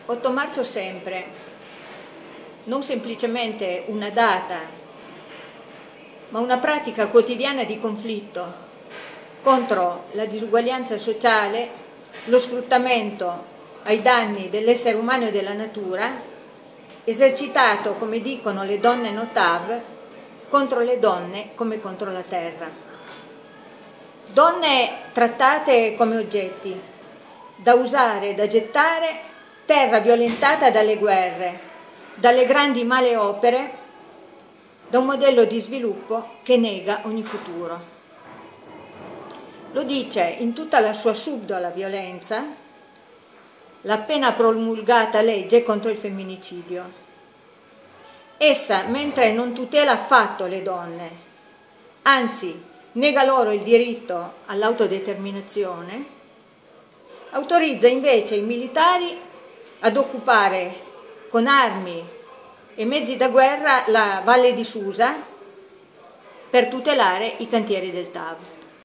8 marzo sempre, non semplicemente una data, ma una pratica quotidiana di conflitto contro la disuguaglianza sociale, lo sfruttamento ai danni dell'essere umano e della natura, esercitato, come dicono le donne Notav, contro le donne come contro la terra. Donne trattate come oggetti, da usare e da gettare, terra violentata dalle guerre, dalle grandi male opere, da un modello di sviluppo che nega ogni futuro. Lo dice in tutta la sua subdola violenza l'appena promulgata legge contro il femminicidio. Essa, mentre non tutela affatto le donne, anzi nega loro il diritto all'autodeterminazione, autorizza invece i militari ad occupare con armi e mezzi da guerra la Valle di Susa per tutelare i cantieri del TAV.